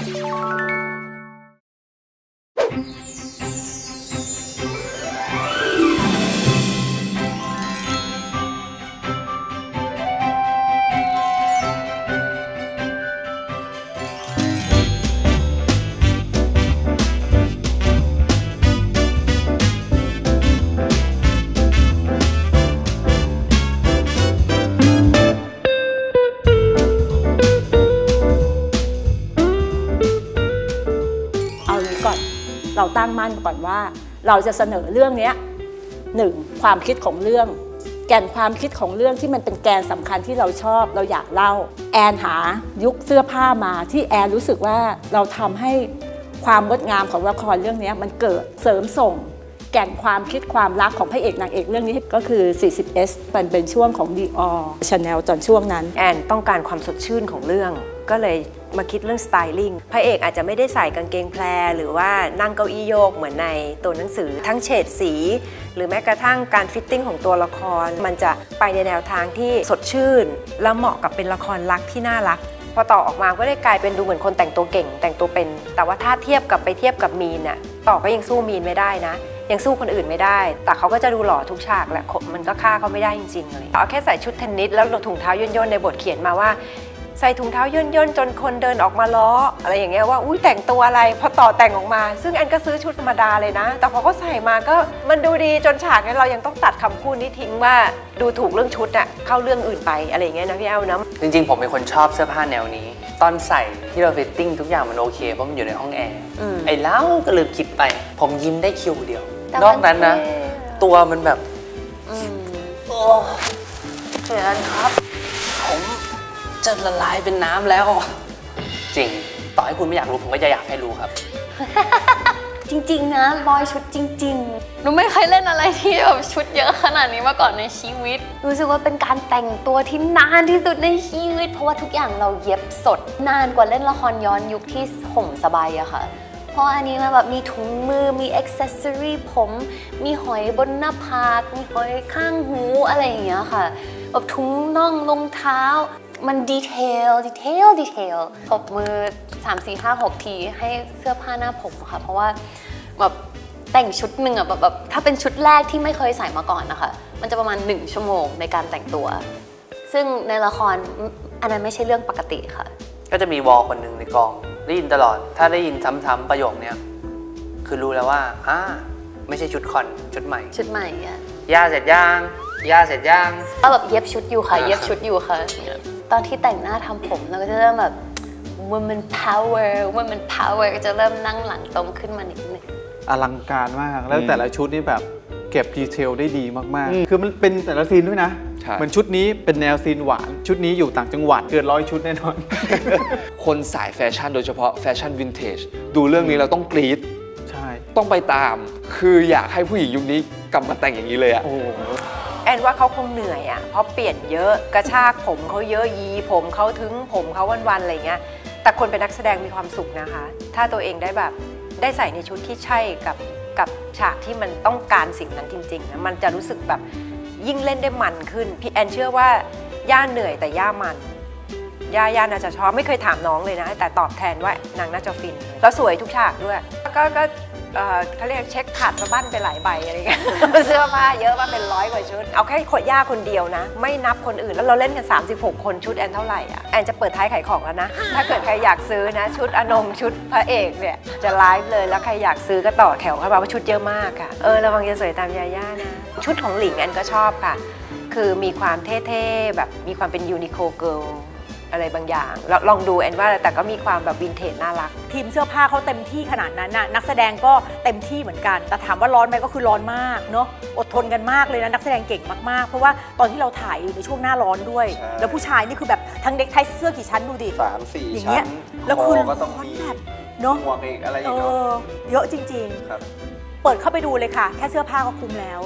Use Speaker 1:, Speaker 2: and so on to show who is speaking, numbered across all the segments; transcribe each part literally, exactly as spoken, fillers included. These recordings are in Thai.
Speaker 1: เราตั้งมั่นก่อนว่าเราจะเสนอเรื่องนี้หนึ่งความคิดของเรื่องแก่นความคิดของเรื่องที่มันเป็นแกนสำคัญที่เราชอบเราอยากเล่าแอนหายุคเสื้อผ้ามาที่แอนรู้สึกว่าเราทำให้ความงดงามของละครเรื่องนี้มันเกิดเสริมส่งแก่นความคิดความรักของพระเอกนางเอกเรื่องนี้ก็คือ สี่สิบ เอส มันเป็นช่วงของ Dior Chanel ตอนช่วงนั้น
Speaker 2: แอนต้องการความสดชื่นของเรื่องก็เลยมาคิดเรื่องสไตลิ่งพระเอกอาจจะไม่ได้ใส่กางเกงแพรหรือว่านั่งเก้าอี้โยกเหมือนในตัวหนังสือทั้งเฉดสีหรือแม้กระทั่งการฟิตติ้งของตัวละครมันจะไปในแนวทางที่สดชื่นและเหมาะกับเป็นละครรักที่น่ารักพอต่อออกมาก็ได้กลายเป็นดูเหมือนคนแต่งตัวเก่งแต่งตัวเป็นแต่ว่าถ้าเทียบกับไปเทียบกับมีนน่ะต่อก็ยังสู้มีนไม่ได้นะยังสู้คนอื่นไม่ได้แต่เขาก็จะดูหล่อทุกฉากแหละมันก็ฆ่าเขาไม่ได้จริงๆเลยเอาแค่ใส่ชุดเทนนิสแล้วถุงเท้าย่นๆในบทเขียนมาว่าใส่ถุงเท้าย่นย่นจนคนเดินออกมาล้ออะไรอย่างเงี้ยว่าอุ้ยแต่งตัวอะไรพอต่อแต่งออกมาซึ่งแอนก็ซื้อชุดธรรมดาเลยนะแต่พอเขาใส่มาก็มันดูดีจนฉากนี้เรายังต้องตัดคำพูดนี้ทิ้งว่าดูถูกเรื่องชุดอะเข้าเรื่องอื่นไปอะไรอย่างเงี้ยนะพี่แอลนะ
Speaker 3: จริงๆผมเป็นคนชอบเสื้อผ้าแนวนี้ตอนใส่ที่เราฟิตติ้งทุกอย่างมันโอเคเพราะมันอยู่ในห้องแอร์ไอ้เล่าก็ลืมคิดไปผมยิ้มได้คิวเดียวนอกนั้นนะตัวมันแบบโอ้เชิญครับผมจะละลายเป็นน้ำแล้วจริงต่อให้คุณไม่อยากรู้ผมก็จะอยากให้รู้ครับ
Speaker 4: จริงๆนะรอยชุดจริงๆหนูไม่เคยเล่นอะไรที่แบบชุดเยอะขนาดนี้มาก่อนในชีวิตรู้สึกว่าเป็นการแต่งตัวที่นานที่สุดในชีวิตเพราะว่าทุกอย่างเราเย็บสดนานกว่าเล่นละครย้อนยุคที่ห่มสบายอะค่ะเพราะอันนี้มันแบบมีถุงมือมีอ็อกเซสซอรี่ผมมีหอยบนหน้าผากมีหอยข้างหูอะไรอย่างเงี้ยค่ะแบบถุงน่องรองเท้ามันดีเทลดีเทลดีเทลตบมือสาม สี่ ห้า หกทีให้เสื้อผ้าหน้าผมค่ะเพราะว่าแบบแต่งชุดหนึ่งอะแบบแบบถ้าเป็นชุดแรกที่ไม่เคยใส่มาก่อนนะคะมันจะประมาณหนึ่งชั่วโมงในการแต่งตัวซึ่งในละครอันนั้นไม่ใช่เรื่องปกติค่ะ
Speaker 3: ก็จะมีวอลคนหนึ่งในกองได้ยินตลอดถ้าได้ยินซ้ำๆประโยคนี้คือรู้แล้วว่าอ่าไม่ใช่ชุดคอนชุดใหม่
Speaker 4: ชุดใหม่อะ
Speaker 3: ย่าเสร็จย่างย่าเสร็จย่าง
Speaker 4: ก็แบบเย็บชุดอยู่ค่ะเย็บชุดอยู่ค่ะตอนที่แต่งหน้าทำผมเราก็จะเริ่มแบบ woman power woman power ก็จะเริ่มนั่งหลังตรงขึ้นมานิดนึง
Speaker 5: อลังการมากแล้วแต่ละชุดนี่แบบเก็บดีเทลได้ดีมากๆคือมันเป็นแต่ละซีนด้วยนะเหมือนชุดนี้เป็นแนวซีนหวานชุดนี้อยู่ต่างจังหวัดเกินร้อยชุดแน่นอน
Speaker 6: คนสายแฟชั่นโดยเฉพาะแฟชั่นวินเทจดูเรื่องนี้เราต้องกรี๊ด
Speaker 5: ใช่
Speaker 6: ต้องไปตามคืออยากให้ผู้หญิงยุคนี้กลับมาแต่งอย่างนี้เลยอะ
Speaker 2: แอนว่าเขาคงเหนื่อยอ่ะเพราะเปลี่ยนเยอะกระชากผมเขาเยอะยีผมเขาถึงผมเขาวันๆอะไรเงี้ยแต่คนเป็นนักแสดงมีความสุขนะคะถ้าตัวเองได้แบบได้ใส่ในชุดที่ใช่กับกับฉากที่มันต้องการสิ่งนั้นจริงๆนะมันจะรู้สึกแบบยิ่งเล่นได้มันขึ้นพี่แอนเชื่อว่าย่าเหนื่อยแต่ย่ามันย่าย่าน่าจะชอบไม่เคยถามน้องเลยนะแต่ตอบแทนว่านางน่าจะฟินแล้วสวยทุกฉากด้วยก็ก็เขาเรียกเช็คขาดสะบั้นไปหลายใบอะไรเงี้ยเสื้อผ้าเยอะมาเป็นร้อยกว่าชุดเอาแค่ขดย่าคนเดียวนะไม่นับคนอื่นแล้วเราเล่นกันสามสิบหกคนชุดแอนเท่าไหร่อ่ะแอนจะเปิดท้ายขายของแล้วนะถ้าเกิดใครอยากซื้อนะชุดอนงชุดพระเอกเนี่ยจะไลฟ์เลยแล้วใครอยากซื้อก็ต่อแถวเข้ามาว่าชุดเยอะมากค่ะเออระวังจะสวยตามยาย่านะชุดของหลิงแอนก็ชอบค่ะคือมีความเท่ๆแบบมีความเป็นยูนิโคเกิร์ลอะไรบางอย่างลองดูแอนว่าแต่ก็มีความแบบวินเทจน่ารัก
Speaker 1: ทีมเสื้อผ้าเขาเต็มที่ขนาดนั้นน่ะนักแสดงก็เต็มที่เหมือนกันแต่ถามว่าร้อนไหมก็คือร้อนมากเนาะอดทนกันมากเลยนะนักแสดงเก่งมากๆเพราะว่าตอนที่เราถ่ายอยู่ในช่วงหน้าร้อนด้วยแล้วผู้ชายนี่คือแบบทั้งเด็กไทเสื้อกี่ชั้นดูดิ
Speaker 5: สามสี่ชั้น
Speaker 1: แล้วคือร้อนแบบเนาะ
Speaker 5: หมวกอีกอะไรอีกเนาะ
Speaker 1: เยอะจริงๆเปิดเข้าไปดูเลยค่ะแค่เสื้อผ้าก็คุ้มแล้ว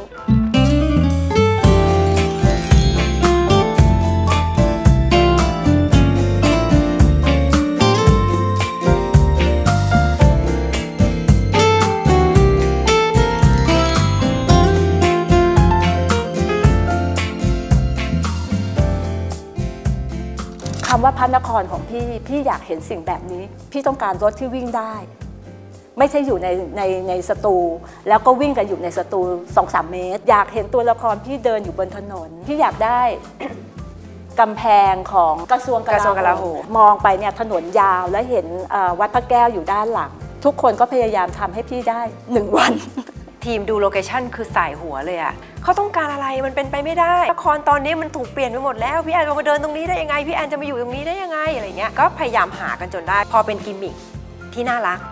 Speaker 1: คำว่าระนครของพี่พี่อยากเห็นสิ่งแบบนี้พี่ต้องการรถที่วิ่งได้ไม่ใช่อยู่ในในในสตูแล้วก็วิ่งกันอยู่ในสตู สองถึงสาม เมตรอยากเห็นตัวละครพี่เดินอยู่บนถนนพี่อยากได้ กำแพงของกระทรวงกลาโหมมองไปเนี่ยถนนยาวและเห็นวัดพระแก้วอยู่ด้านหลังทุกคนก็พยายามทำให้พี่ได้หนึ่งวัน
Speaker 2: ทีมดูโลเคชั่นคือสายหัวเลยอะเขาต้องการอะไรมันเป็นไปไม่ได้ละครตอนนี้มันถูกเปลี่ยนไปหมดแล้วพี่แอนจะมาเดินตรงนี้ได้ยังไงพี่แอนจะมาอยู่ตรงนี้ได้ยังไงอะไรเงี้ยก็พยายามหากันจนได้พอเป็นกิมมิคที่น่ารัก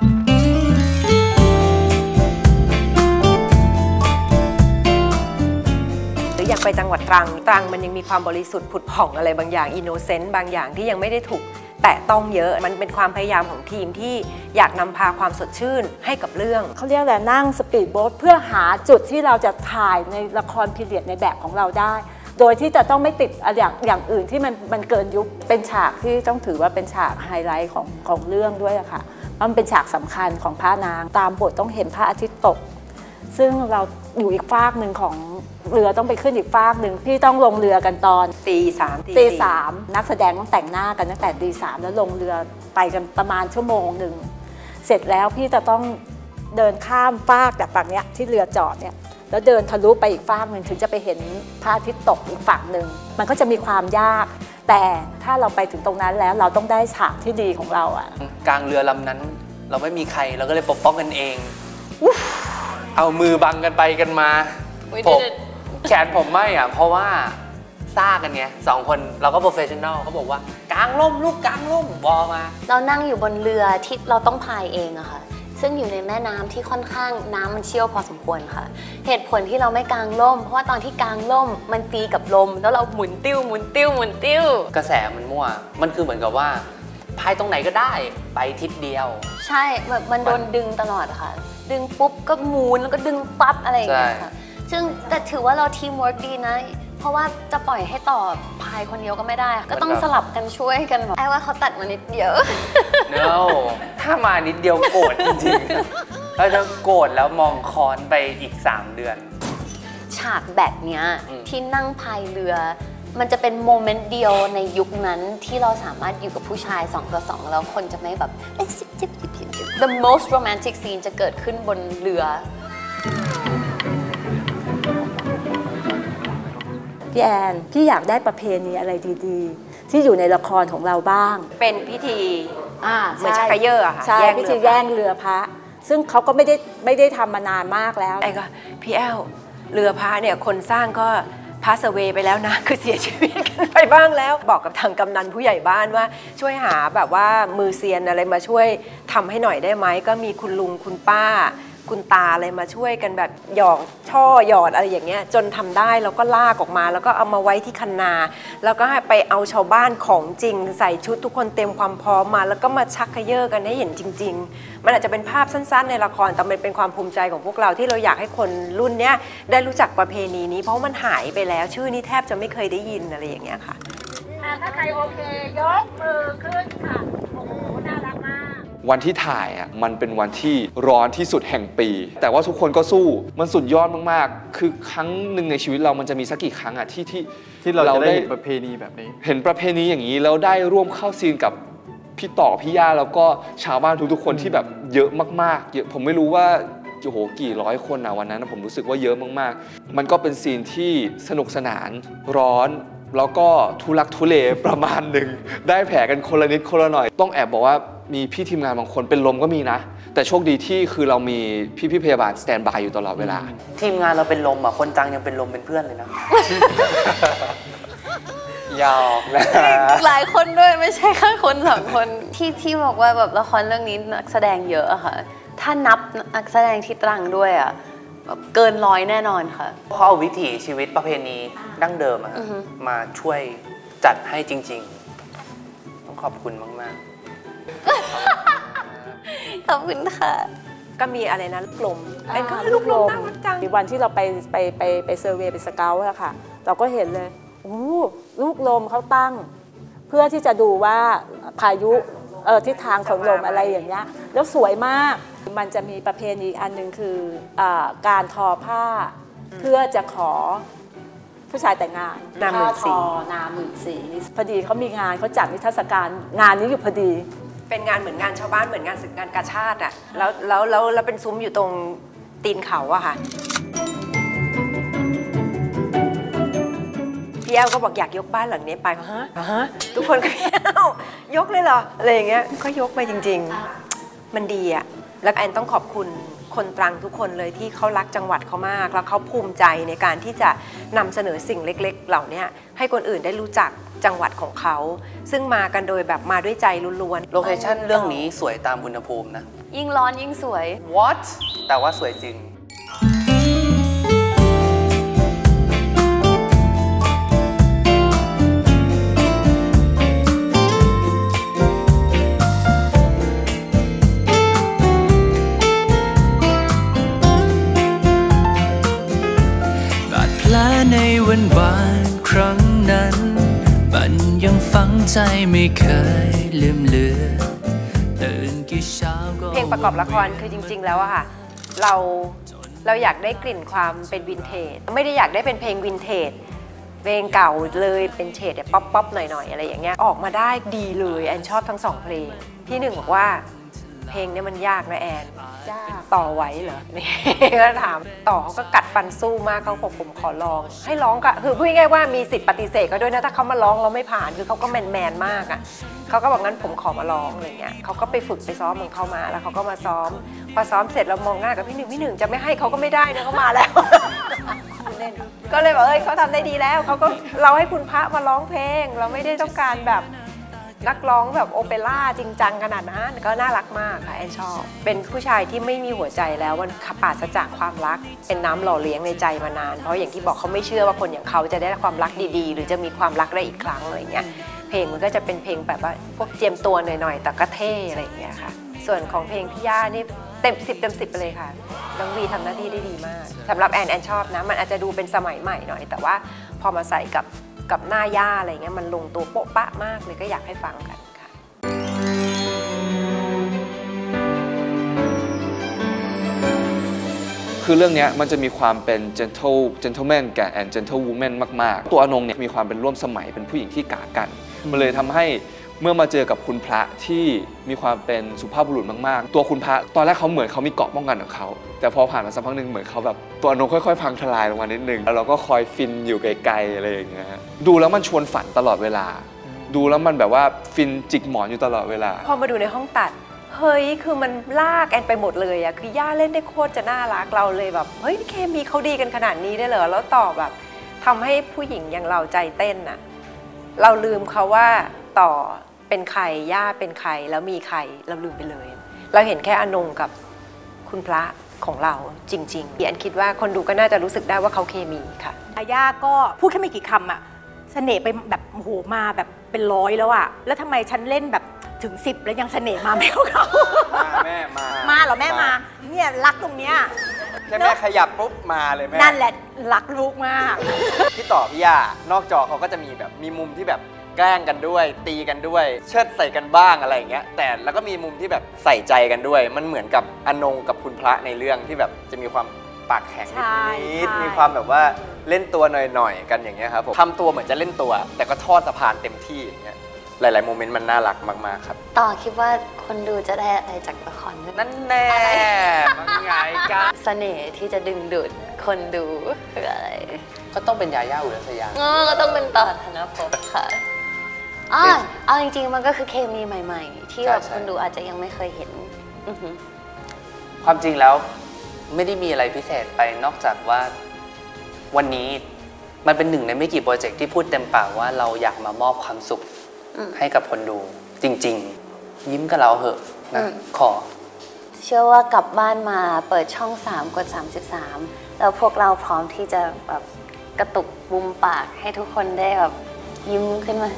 Speaker 2: หรืออยากไปจังหวัดตรังตรังมันยังมีความบริสุทธิ์ผุดผ่องอะไรบางอย่างอินโนเซนต์บางอย่างที่ยังไม่ได้ถูกแต่ต้องเยอะมันเป็นความพยายามของทีมที่อยากนำพาความสดชื่นให้กับเรื่อง
Speaker 1: เขาเรียกอะไรนั่งสปีดโบ๊ทเพื่อหาจุดที่เราจะถ่ายในละครพีเรียดในแบบของเราได้โดยที่จะต้องไม่ติดอย่างอย่างอื่นที่มันมันเกินยุคเป็นฉากที่ต้องถือว่าเป็นฉากไฮไลท์ของของเรื่องด้วยอะค่ะมันเป็นฉากสำคัญของพระนางตามบทต้องเห็นพระอาทิตย์ตกซึ่งเราอยู่อีกฟากหนึ่งของเรือต้องไปขึ้นอีกฟากหนึ่งพี่ต้องลงเรือกันตอน
Speaker 2: ตีสาม
Speaker 1: ตีสามนักแสดงต้องแต่งหน้ากันตั้งแต่ตีสามแล้วลงเรือไปกันประมาณชั่วโมงหนึ่งเสร็จแล้วพี่จะต้องเดินข้ามฟากจากฝั่งเนี้ยที่เรือจอดเนี่ยแล้วเดินทะลุไปอีกฟากหนึ่งถึงจะไปเห็นพระอาทิตย์ตกอีกฝั่งหนึ่งมันก็จะมีความยากแต่ถ้าเราไปถึงตรงนั้นแล้วเราต้องได้ฉากที่ดีของเราอะ
Speaker 3: กลางเรือลำนั้นเราไม่มีใครเราก็เลยปกป้องกันเองเอามือบังกันไปกันมาผมแขนผมไม่อ่ะเพราะว่าซ่ากันไงสองคนเราก็โปรเฟชชั่นแนลเขาบอกว่ากางร่มลูกกางร่มวอมา
Speaker 4: เรานั่งอยู่บนเรือที่เราต้องพายเองอะค่ะซึ่งอยู่ในแม่น้ำที่ค่อนข้างน้ำมันเชี่ยวพอสมควรค่ะเหตุผลที่เราไม่กางร่มเพราะว่าตอนที่กางร่มมันตีกับลมแล้วเราหมุนติ้วหมุนติ้วหมุนติ้ว
Speaker 3: กระแสมันมั่วมันคือเหมือนกับว่าพายตรงไหนก็ได้ไปทิศเดียว
Speaker 4: ใช่แบบมันโดนดึงตลอดค่ะดึงปุ๊บก็หมุนแล้วก็ดึงปั๊บอะไรอย่างเงี้ยค่ะซึ่งแต่ถือว่าเราทีมเวิร์กดีนะเพราะว่าจะปล่อยให้ต่อพายคนเดียวก็ไม่ได้ก็ต้องสลับกันช่วยกันไอ้ว่าเขาตัดมานิดเดียว
Speaker 3: no ถ้ามานิดเดียวโกรธจริงๆเราจะโกรธแล้วมองค้อนไปอีกสามเดือน
Speaker 4: ฉากแบบเนี้ยที่นั่งพายเรือมันจะเป็นโมเมนต์เดียวในยุคนั้นที่เราสามารถอยู่กับผู้ชายสองต่อสองแล้วคนจะไม่แบบ the most romantic scene จะเกิดขึ้นบนเรือ
Speaker 1: พี่แอนพี่อยากได้ประเพณีอะไรดีๆที่อยู่ในละครของเราบ้าง
Speaker 2: เป็นพิธีเหมือนชักเยอะอะค่ะ
Speaker 1: ใช่พิธีแย่งเรือพระซึ่งเขาก็ไม่ได้ไม่ได้ทำมานานมากแล้ว
Speaker 2: ไอ้ก็พี่แอลเรือพระเนี่ยคนสร้างก็พาสเวย์ไปแล้วนะคือเสียชีวิตกันไปบ้างแล้วบอกกับทางกำนันผู้ใหญ่บ้านว่าช่วยหาแบบว่ามือเซียนอะไรมาช่วยทำให้หน่อยได้ไหมก็มีคุณลุงคุณป้าคุณตาอะไรมาช่วยกันแบบหยอกช่อหยอดอะไรอย่างเงี้ยจนทำได้แล้วก็ลากออกมาแล้วก็เอามาไว้ที่คันนาแล้วก็ให้ไปเอาชาวบ้านของจริงใส่ชุดทุกคนเต็มความพร้อมมาแล้วก็มาชักเขย่อกันให้เห็นจริงๆมันอาจจะเป็นภาพสั้นๆในละครแต่มันเป็นความภูมิใจของพวกเราที่เราอยากให้คนรุ่นเนี้ยได้รู้จักประเพณีนี้เพราะมันหายไปแล้วชื่อนี้แทบจะไม่เคยได้ยินอะไรอย่างเงี้ยค่ะ
Speaker 1: ถ้าใครโอเคยกมือขึ้นค่ะโอ้โหน่ารักมาก
Speaker 6: วันที่ถ่ายอ่ะมันเป็นวันที่ร้อนที่สุดแห่งปีแต่ว่าทุกคนก็สู้มันสุดยอดมากๆคือครั้งหนึ่งในชีวิตเรามันจะมีสักกี่ครั้งอ่ะที่ที่
Speaker 5: ที่เราจะได้เห็นประเพณีแบบนี้
Speaker 6: เห็นประเพณีอย่างนี้แล้วได้ร่วมเข้าซีนกับพี่ต่อพี่ย่าแล้วก็ชาวบ้านทุกๆคนที่แบบเยอะมากๆเยอะผมไม่รู้ว่าโอ้โหกี่ร้อยคนนะวันนั้นผมรู้สึกว่าเยอะมากๆมันก็เป็นซีนที่สนุกสนานร้อนแล้วก็ทุลักทุเลประมาณหนึ่งได้แผลกันคนละนิดคนละหน่อยต้องแอบบอกว่ามีพี่ทีมงานบางคนเป็นลมก็มีนะแต่โชคดีที่คือเรามีพี่พี่พยาบาลสแตนบายอยู่ตลอดเวลา
Speaker 3: ทีมงานเราเป็นลมอ่ะคนจังยังเป็นลมเป็นเพื่อนเลยนะ ยาวนะ
Speaker 4: หลายคนด้วยไม่ใช่แค่คนสองคนที่ที่บอกว่าแบบละครเรื่องนี้นักแสดงเยอะอะค่ะถ้านับนักแสดงที่ตรังด้วยอะเกินร้อยแน่นอนค่ะ
Speaker 3: เพราะเอาวิถีชีวิตประเพณีดั้งเดิมอะมาช่วยจัดให้จริงๆต้องขอบคุณมาก
Speaker 4: ๆขอบคุณค่ะ
Speaker 2: ก็มีอะไรนะลูกลม
Speaker 1: ไอ้ก็ลูกลมมีวันที่เราไปไปไปไปเซอร์เวย์ไปสเกลอะค่ะเราก็เห็นเลยโอ้ลูกลมเขาตั้งเพื่อที่จะดูว่าพายุเออทิศทางของลมอะไรอย่างเงี้ยแล้วสวยมากมันจะมีประเพณีอันหนึ่งคืออ่าการทอผ้าเพื่อจะขอผู้ชายแต่งงาน
Speaker 2: นามหมื่นศรี
Speaker 1: ผ้าทอนาหมื่นสีพอดีเขามีงานเขาจัดนิทรรศการงานนี้อยู่พอดี
Speaker 2: เป็นงานเหมือนงานชาวบ้านเหมือนงานศึกงานกาชาติอะแล้วแล้วแล้วแล้วเป็นซุ้มอยู่ตรงตีนเขาอะค่ะพี่แอลก็บอกอยากยกบ้านหลังนี้ไปฮะฮะทุกคนก็ยกเลยเหรออะไรอย่างเงี้ยก็ยกไปจริงๆมันดีอะแล้วแอนต้องขอบคุณคนตรังทุกคนเลยที่เขารักจังหวัดเขามากแล้วเขาภูมิใจในการที่จะนำเสนอสิ่งเล็กๆเหล่านี้ให้คนอื่นได้รู้จักจังหวัดของเขาซึ่งมากันโดยแบบมาด้วยใจล้วน
Speaker 3: ๆโลเคชั่นเรื่องนี้สวยตามอุณหภูมินะ
Speaker 4: ยิ่งร้อนยิ่งสวย
Speaker 3: what แต่ว่าสวยจริง
Speaker 7: ในวันวานครั้งนั้นมันยังฝังใจไม่เคยลืมเลือนตื่นกี่เช้าก็
Speaker 2: เพลงประกอบละครคือจริงๆแล้วอะค่ะเราเราอยากได้กลิ่นความเป็นวินเทจไม่ได้อยากได้เป็นเพลงวินเทจเพลงเก่าเลยเป็นเฉดป๊อปป๊อปหน่อยๆอะไรอย่างเงี้ยออกมาได้ดีเลยแอนชอบทั้งสองเพลงพี่หนึ่งบอกว่าเพลงนี้มันยากนะแอนยากต่อไหวเหรอนี่ก็ถามต่อเขาก็กัดฟันสู้มากเขาบอกผมขอลองให้ร้องก็คือพูดง่ายๆว่ามีสิทธิ์ปฏิเสธเขาด้วยนะถ้าเขามาร้องเราไม่ผ่านคือเขาก็แมนแมนมากอ่ะเขาก็บอกงั้นผมขอมาร้องอะไรเงี้ยเขาก็ไปฝึกไปซ้อมของเขามาแล้วเขาก็มาซ้อมพอซ้อมเสร็จเรามองหน้ากับพี่หนึ่งพี่หนึ่งจะไม่ให้เขาก็ไม่ได้นะเขามาแล้วก็เลยบอกเอ้ยเขาทำได้ดีแล้วเขาก็เราให้คุณพระมาร้องเพลงเราไม่ได้ต้องการแบบนักร้องแบบโอเปร่าจริงจังขนาดนั้นก็น่ารักมากค่ะแอนชอบเป็นผู้ชายที่ไม่มีหัวใจแล้วมันปราศจากความรักเป็นน้ำหล่อเลี้ยงในใจมานานเพราะอย่างที่บอกเขาไม่เชื่อว่าคนอย่างเขาจะได้ความรักดีๆหรือจะมีความรักได้อีกครั้งอะไรเงี้ยเพลงมันก็จะเป็นเพลงแบบว่าพวกเจียมตัวหน่อยๆแต่ก็เท่อะไรอย่างเงี้ยค่ะส่วนของเพลงพี่ย่านี่เต็มสิบเต็มสิบไปเลยค่ะน้องวีทำหน้าที่ได้ดีมากสำหรับแอนแอนชอบนะมันอาจจะดูเป็นสมัยใหม่หน่อยแต่ว่าพอมาใส่กับกับหน้าย่าอะไรเงี้ยมันลงตัวโป๊ะปะมากเลยก็อยากให้ฟังกันค่ะ
Speaker 6: คือเรื่องนี้มันจะมีความเป็น gentle gentleman กับ and gentle woman มากๆตัวอนงเนี่ยมีความเป็นร่วมสมัยเป็นผู้หญิงที่กากันมันเลยทำให้เมื่อมาเจอกับคุณพระที่มีความเป็นสุภาพบุรุษมากๆตัวคุณพระตอนแรกเขาเหมือนเขามีเกราะป้องกันของเขาแต่พอผ่านมาสักพักหนึ่งเหมือนเขาแบบตัวอนงค่อยๆพังทลายลงมานิดนึงแล้วเราก็คอยฟินอยู่ไกลๆอะไรอย่างเงี้ยดูแล้วมันชวนฝันตลอดเวลาดูแล้วมันแบบว่าฟินจิกหมอนอยู่ตลอดเวลา
Speaker 2: พอมาดูในห้องตัดเฮ้ยคือมันลากแอนไปหมดเลยอะคือย่าเล่นได้โคตรจะน่ารักเราเลยแบบเฮ้ยเคมีเขาดีกันขนาดนี้ได้เหรอแล้วต่อแบบทำให้ผู้หญิงอย่างเราใจเต้นอะเราลืมเขาว่าต่อเป็นใครย่าเป็นใครแล้วมีใครเราลืมไปเลยเราเห็นแค่อนงกับคุณพระของเราจริงๆแอนคิดว่าคนดูก็น่าจะรู้สึกได้ว่าเขาเคมีค่ะ
Speaker 8: ย่าก็พูดแค่ไม่กี่คำอะเสน่ห์ไปแบบโหมาแบบเป็นร้อยแล้วอะแล้วทำไมฉันเล่นแบบถึงสิบแล้วยังเสน่ห์มาไม่เท่าเขา
Speaker 9: แม่มา
Speaker 8: มาเหรอแม่มาเนี่ยรักตรงเนี้ย
Speaker 9: แค่แม่ขยับปุ๊บมาเลยแม่
Speaker 8: นั่นแหละรักลูกมาก
Speaker 9: พี่ต่อพี่ย่านอกจอเขาก็จะมีแบบมีมุมที่แบบแกล้งกันด้วยตีกันด้วยเชิดใส่กันบ้างอะไรอย่างเงี้ยแต่แล้วก็มีมุมที่แบบใส่ใจกันด้วยมันเหมือนกับอนงกับคุณพระในเรื่องที่แบบจะมีความปากแข็งนิดมีความแบบว่าเล่นตัวหน่อยๆกันอย่างเงี้ยครับผมทำตัวเหมือนจะเล่นตัวแต่ก็ทอดสะพานเต็มที่อย่างเงี้ยหลายๆโมเมนต์มันน่ารักมากๆครับ
Speaker 4: ต่อคิดว่าคนดูจะได้อะไรจากละคร
Speaker 9: นั่นแน่มันไงกัน
Speaker 4: เสน่ห์ที่จะดึงดูดคนดูคืออะไร
Speaker 3: ก็ต้องเป็นยาย่าอุรัสยา
Speaker 4: อ๋อก็ต้องเป็นต่อธนภพค่ะอ๋อเอาจริงๆมันก็คือเคมีใหม่ๆที่แบบคนดูอาจจะยังไม่เคยเห็น
Speaker 3: ความจริงแล้วไม่ได้มีอะไรพิเศษไปนอกจากว่าวันนี้มันเป็นหนึ่งในไม่กี่โปรเจกต์ที่พูดเต็มปากว่าเราอยากมามอบความสุขให้กับคนดูจริงๆยิ้มกับเราเหอะนะขอ
Speaker 4: เชื่อว่ากลับบ้านมาเปิดช่องสามกดสามสิบสามแล้วพวกเราพร้อมที่จะแบบกระตุกมุมปากให้ทุกคนได้แบบยิ้มขึ้นมา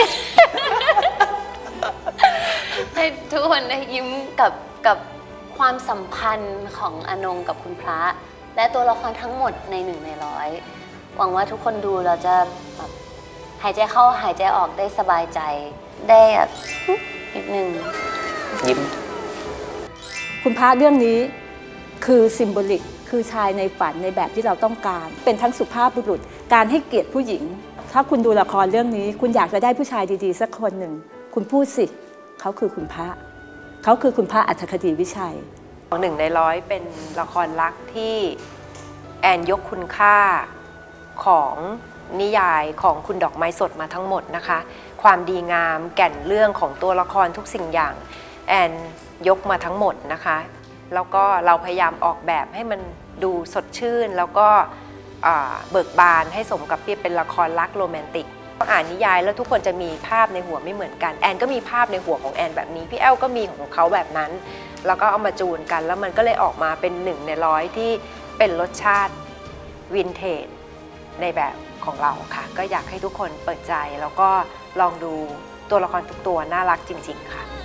Speaker 4: ให้ทุกคนได้ยิ้มกับกับความสัมพันธ์ของอนงกับคุณพระและตัวละครทั้งหมดในหนึ่งในร้อยหวังว่าทุกคนดูเราจะแบบหายใจเข้าหายใจออกได้สบายใจได้แบบนิดนึง
Speaker 3: ยิ้ม
Speaker 1: คุณพระเรื่องนี้คือซิมโบลิกคือชายในฝันในแบบที่เราต้องการเป็นทั้งสุภาพบุรุษการให้เกียรติผู้หญิงถ้าคุณดูละครเรื่องนี้คุณอยากจะได้ผู้ชายดีๆสักคนหนึ่งคุณพูดสิเขาคือคุณพระเขาคือคุณพระอัฏฐคดีวิชัย
Speaker 2: หนึ่งในร้อยเป็นละครรักที่แอนยกคุณค่าของนิยายของคุณดอกไม้สดมาทั้งหมดนะคะความดีงามแก่นเรื่องของตัวละครทุกสิ่งอย่างแอนยกมาทั้งหมดนะคะแล้วก็เราพยายามออกแบบให้มันดูสดชื่นแล้วก็เบิกบานให้สมกับเป็นละครรักโรแมนติกอ่านนิยายแล้วทุกคนจะมีภาพในหัวไม่เหมือนกันแอนก็มีภาพในหัวของแอนแบบนี้พี่แอลก็มีของเขาแบบนั้นแล้วก็เอามาจูนกันแล้วมันก็เลยออกมาเป็นหนึ่งในร้อยที่เป็นรสชาติวินเทจในแบบของเราค่ะก็อยากให้ทุกคนเปิดใจแล้วก็ลองดูตัวละครทุกตัวน่ารักจริงๆค่ะ